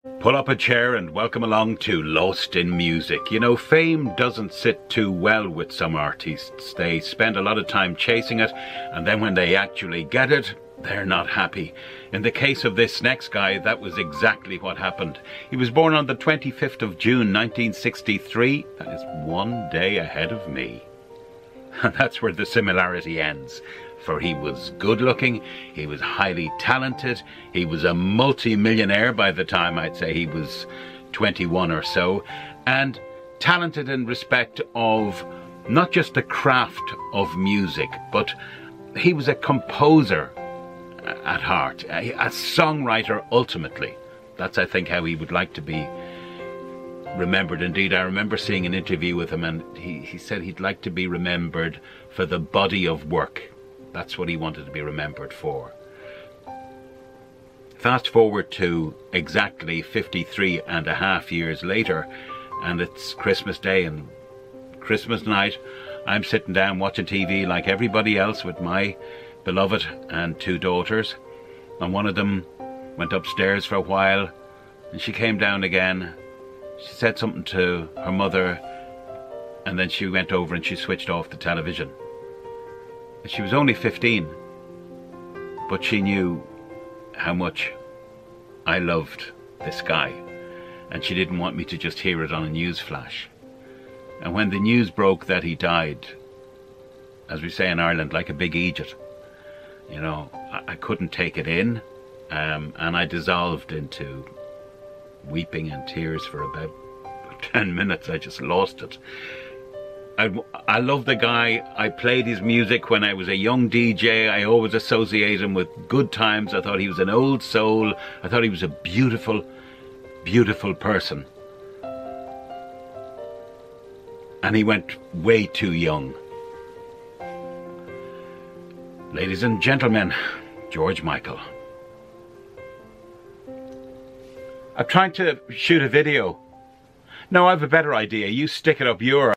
Pull up a chair and welcome along to Lost in Music. You know, fame doesn't sit too well with some artists. They spend a lot of time chasing it, and then when they actually get it, they're not happy. In the case of this next guy, that was exactly what happened. He was born on the 25th of June 1963. That is one day ahead of me. And that's where the similarity ends. For he was good looking, he was highly talented, he was a multi-millionaire by the time I'd say he was 21 or so, and talented in respect of not just the craft of music, but he was a composer at heart, a songwriter ultimately. That's, I think, how he would like to be remembered. Indeed, I remember seeing an interview with him, and he said he'd like to be remembered for the body of work. That's what he wanted to be remembered for. Fast forward to exactly 53 and a half years later, and it's Christmas Day and Christmas night. I'm sitting down watching TV like everybody else with my beloved and two daughters, and one of them went upstairs for a while, and she came down again. She said something to her mother, and then she went over and she switched off the television. She was only 15, but she knew how much I loved this guy, and she didn't want me to just hear it on a news flash. And when the news broke that he died, as we say in Ireland, like a big Egypt, you know, I couldn't take it in, and I dissolved into weeping and tears for about 10 minutes. I just lost it. I love the guy. I played his music when I was a young DJ. I always associate him with good times. I thought he was an old soul. I thought he was a beautiful, beautiful person. And he went way too young. Ladies and gentlemen, George Michael. I'm trying to shoot a video. No, I have a better idea. You stick it up your